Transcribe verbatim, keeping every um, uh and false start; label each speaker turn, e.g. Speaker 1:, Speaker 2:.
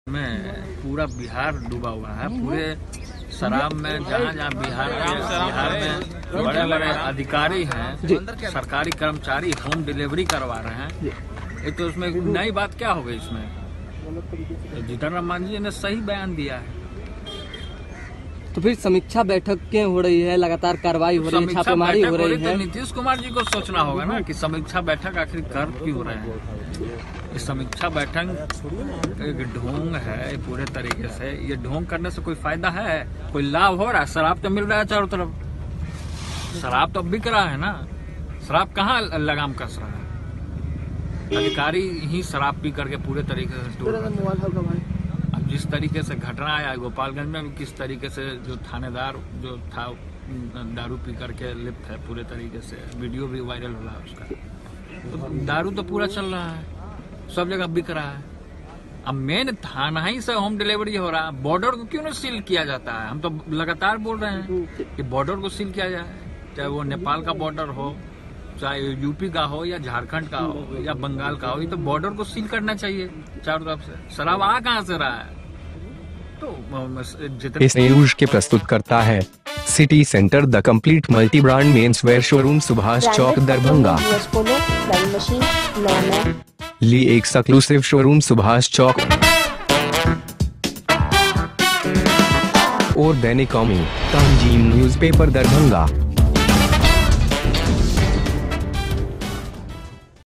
Speaker 1: में पूरा बिहार डूबा हुआ है। पूरे शराब में जहाँ जहाँ बिहार बिहार में बड़े बड़े अधिकारी हैं, सरकारी कर्मचारी होम डिलीवरी करवा रहे हैं। ये तो उसमें नई बात क्या हो गई इसमें? तो जीतन राम मांझी जी ने सही बयान दिया है।
Speaker 2: तो फिर समीक्षा बैठकें हो रही है, लगातार कार्रवाई हो रही है, छापेमारी हो रही है।
Speaker 1: तो नीतीश कुमार जी को सोचना होगा ना कि समीक्षा बैठक आखिर कर क्यों रहे हैं। ये समीक्षा बैठक एक ढोंग है पूरे तरीके से। ये ढोंग करने से कोई फायदा है, कोई लाभ हो रहा है? शराब तो मिल रहा है चारों तरफ, शराब तो बिक रहा है ना। शराब कहाँ लगाम कस रहा है? अधिकारी ही शराब पी करके पूरे तरीके से टूट रहे हैं। अब जिस तरीके से घटना आया गोपालगंज में, किस तरीके से जो थानेदार जो था दारू पी करके लिप्त है पूरे तरीके से, वीडियो भी वायरल हो रहा है उसका। तो दारू तो पूरा चल रहा है, सब जगह बिक रहा है। अब मेन थाना ही से होम डिलीवरी हो रहा है। बॉर्डर को क्यों नहीं सील किया जाता है? हम तो लगातार बोल रहे हैं कि बॉर्डर को सील किया जाए, चाहे वो नेपाल का बॉर्डर हो, चाहे यूपी का हो या झारखंड का हो या बंगाल का हो। ये तो बॉर्डर को सील करना चाहिए चारों तरफ से। शराब आ कहाँ से रहा है? तो
Speaker 3: इस न्यूज के प्रस्तुत करता है city centre the complete multi brand men's wear showroom, Subhash Chowk, Darbhanga. Lee exclusive showroom, Subhash Chowk. और दैनिक कौमी तंजीम न्यूज़पेपर, दरभंगा।